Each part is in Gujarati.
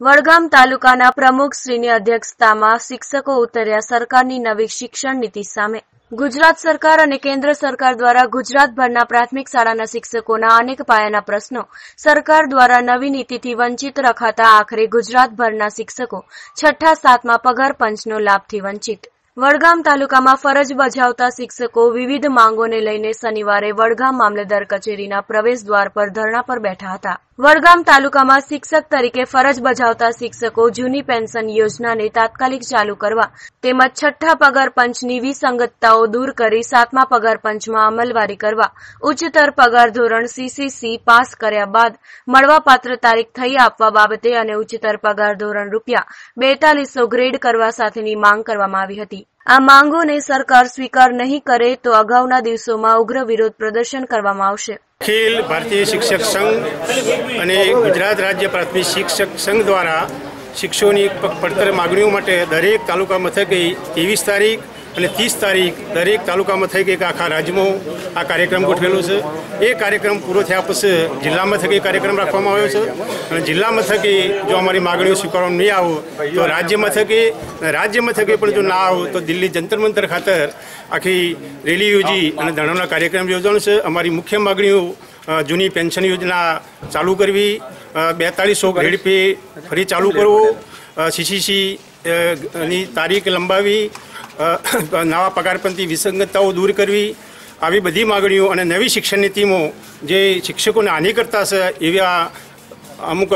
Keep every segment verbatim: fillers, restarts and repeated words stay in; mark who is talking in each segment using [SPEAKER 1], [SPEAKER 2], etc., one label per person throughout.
[SPEAKER 1] વડગામ તાલુકાના પ્રમુખશ્રીની અધ્યક્ષતામાં શિક્ષકો ઉતર્યા સરકારની નવી શિક્ષણ નીતિ સામે। ગુજરાત સરકાર અને કેન્દ્ર સરકાર દ્વારા ગુજરાતભરના પ્રાથમિક શાળાના શિક્ષકોના અનેક પાયાના પ્રશ્નો સરકાર દ્વારા નવી નીતિથી વંચિત રખાતા આખરે ગુજરાતભરના શિક્ષકો છઠ્ઠા સાતમા પગાર પંચનો લાભથી વંચિત। વડગામ તાલુકામાં ફરજ બજાવતા શિક્ષકો વિવિધ માંગોને લઈને શનિવારે વડગામ મામલતદાર કચેરીના પ્રવેશ દ્વાર પર ધરણા પર બેઠા હતા। વડગામ તાલુકામાં શિક્ષક તરીકે ફરજ બજાવતા શિક્ષકો જૂની પેન્શન યોજનાને તાત્કાલિક ચાલુ કરવા તેમજ છઠ્ઠા પગાર પંચની વિસંગતતાઓ દૂર કરી સાતમા પગાર પંચમાં અમલવારી કરવા, ઉચ્ચતર પગાર ધોરણ સીસીસી પાસ કર્યા બાદ મળવાપાત્ર તારીખ થઈ આપવા બાબતે અને ઉચ્ચતર પગાર ધોરણ રૂપિયા બેતાલીસો ગ્રેડ કરવા સાથેની માંગ કરવામાં આવી હતી। આ માંગોને સરકાર સ્વીકાર નહીં કરે તો આગાઉના દિવસોમાં ઉગ્ર વિરોધ પ્રદર્શન કરવામાં આવશે।
[SPEAKER 2] અખિલ ભારતીય શિક્ષક સંઘ અને ગુજરાત રાજ્ય પ્રાથમિક શિક્ષક સંઘ દ્વારા શિક્ષકોની પડતર માગણીઓ માટે દરેક તાલુકા મથકે ત્રેવીસ તારીખ અને ત્રીસ તારીખ દરેક તાલુકા મથકે આખા રાજ્યમાં આ કાર્યક્રમ ગોઠવેલો છે। એ કાર્યક્રમ પૂરો થયા પછી જિલ્લા મથકે કાર્યક્રમ રાખવામાં આવ્યો છે અને જિલ્લા મથકે જો અમારી માગણીઓ સ્વીકારવામાં નહીં આવો તો રાજ્ય મથકે રાજ્ય મથકે પણ જો ના આવો તો દિલ્હી જંતર મંતર ખાતર આખી રેલી યોજી અને ધરણાનો કાર્યક્રમ યોજવાનો છે। અમારી મુખ્ય માગણીઓ જૂની પેન્શન યોજના ચાલુ કરવી, બેતાલીસો ગ્રેડ પે ફરી ચાલુ કરવો, સીસીસી ની તારીખ લંબાવી, નવા પગારપંચની વિસંગતતાઓ દૂર કરવી, આવી બધી માગણીઓ અને નવી શિક્ષણ નીતિમાં જે શિક્ષકોને હાનિ કરતા છે એવા અમુક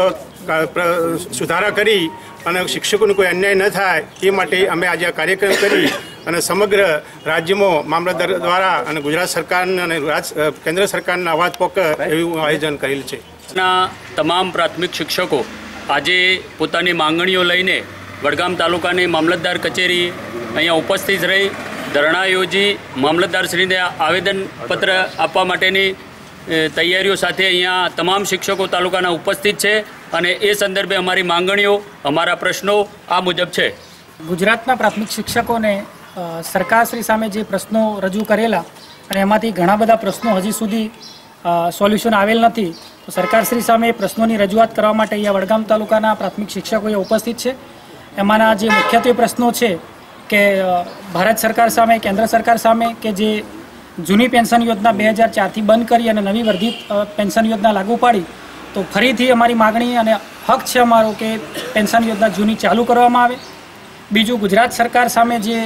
[SPEAKER 2] સુધારા કરી અને શિક્ષકોને કોઈ અન્યાય ન થાય એ માટે અમે આજે આ કાર્યક્રમ કરી અને સમગ્ર રાજ્યમાં મામલતદાર દ્વારા અને ગુજરાત સરકારના અને કેન્દ્ર સરકારના અવાજ પોકે એવું આયોજન કરેલ છે।
[SPEAKER 3] તમામ પ્રાથમિક શિક્ષકો આજે પોતાની માંગણીઓ લઈને વડગામ તાલુકાની મામલતદાર કચેરી અહીંયા ઉપસ્થિત રહી ધરણા યોજી મામલતદારશ્રીને આવેદનપત્ર આપવા માટેની તૈયારીઓ સાથે અહીંયા તમામ શિક્ષકો તાલુકાના ઉપસ્થિત છે અને એ સંદર્ભે અમારી માંગણીઓ, અમારા પ્રશ્નો આ મુજબ છે।
[SPEAKER 4] ગુજરાતના પ્રાથમિક શિક્ષકોને સરકારશ્રી સામે જે પ્રશ્નો રજૂ કરેલા અને એમાંથી ઘણા બધા પ્રશ્નો હજી સુધી સોલ્યુશન આવેલ નથી, તો સરકારશ્રી સામે પ્રશ્નોની રજૂઆત કરવા માટે અહીંયા વડગામ તાલુકાના પ્રાથમિક શિક્ષકો ઉપસ્થિત છે। એમાંના જે મુખ્યત્વે પ્રશ્નો છે કે ભારત સરકાર સામે, કેન્દ્ર સરકાર સામે કે જે જૂની પેન્શન યોજના બે હજાર ચારથી બંધ કરી અને નવી વર્ધિત પેન્શન યોજના લાગુ પાડી તો ફરીથી અમારી માગણી અને હક છે અમારો કે પેન્શન યોજના જૂની ચાલુ કરવામાં આવે। બીજું, ગુજરાત સરકાર સામે જે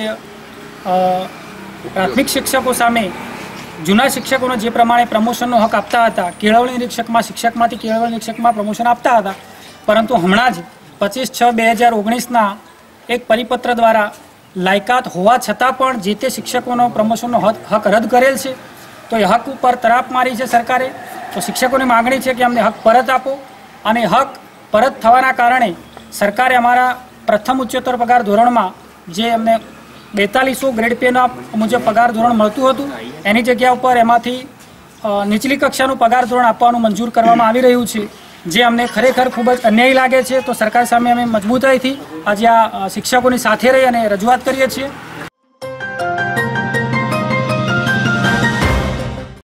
[SPEAKER 4] પ્રાથમિક શિક્ષકો સામે જૂના શિક્ષકોને જે પ્રમાણે પ્રમોશનનો હક આપતા હતા, કેળવણી નિરીક્ષકમાં શિક્ષકમાંથી કેળવણી નિરીક્ષકમાં પ્રમોશન આપતા હતા, પરંતુ હમણાં જ પચીસ છ બે હજાર ઓગણીસના એક પરિપત્ર દ્વારા લાયકાત હોવા છતાં પણ જે તે શિક્ષકોનો પ્રમોશનનો હક રદ કરેલ છે। તો એ હક ઉપર તરાપ મારી છે સરકારે। તો શિક્ષકોની માગણી છે કે અમને હક પરત આપો અને હક પરત થવાના કારણે સરકારે અમારા પ્રથમ ઉચ્ચતર પગાર ધોરણમાં જે અમને બેતાલીસો ગ્રેડ પેના મુજબ પગાર ધોરણ મળતું હતું એની જગ્યા ઉપર એમાંથી નીચલી કક્ષાનું પગાર ધોરણ આપવાનું મંજૂર કરવામાં આવી રહ્યું છે, જે અમને ખરેખર ખૂબ જ અન્યાયી લાગે છે। તો સરકાર સામે અમે મજબૂતાઈથી આજે આ શિક્ષકોની સાથે રહી અને રજૂઆત કરીએ છીએ।